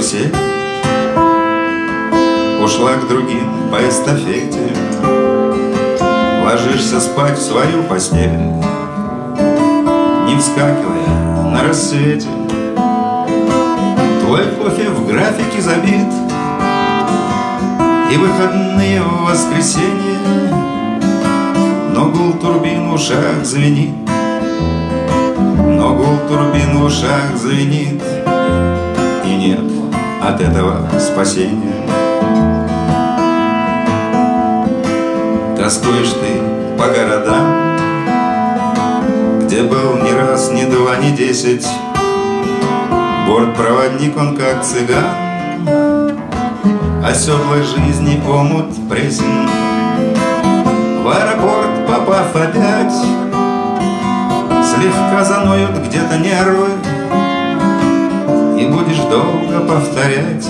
карусель, ушла к другим по эстафете. Ложишься спать в свою постель, не вскакивая на рассвете. Твой кофе в графике забит, и выходные в воскресенье, но гул турбин в ушах звенит, но гул турбин в ушах звенит, и нет от этого спасения. Тоскуешь ты по городам, где был ни раз, ни два, ни 10. Бортпроводник он как цыган, оседлой жизни омут пресен. В аэропорт попав опять, слегка заноют где-то нервы, и будешь долго повторять,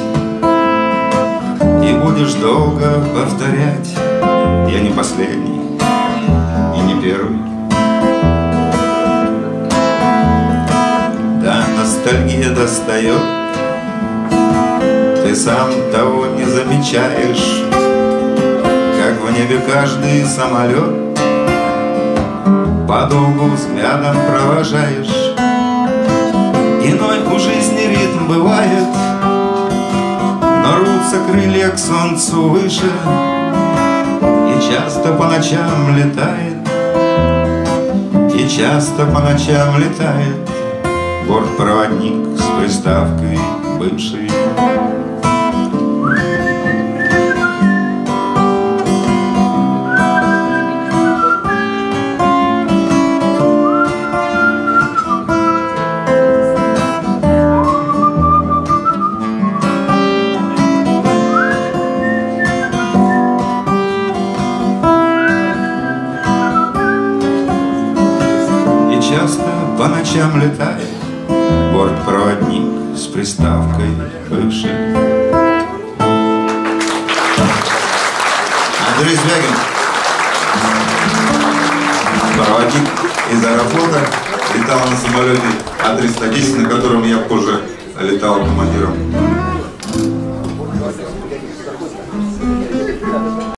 и будешь долго повторять: я не последний и не первый. Да, ностальгия достает, ты сам того не замечаешь, как в небе каждый самолет подолгу взглядом провожаешь. Иной у жизни ритм бывает, но рвутся крылья к солнцу выше, и часто по ночам летает, и часто по ночам летает бортпроводник с приставкой бывший. Часто по ночам летает бортпроводник с приставкой бывший. Андрей Звягин, проводник из Аэрофлота, летал на самолете А310, на котором я позже летал командиром.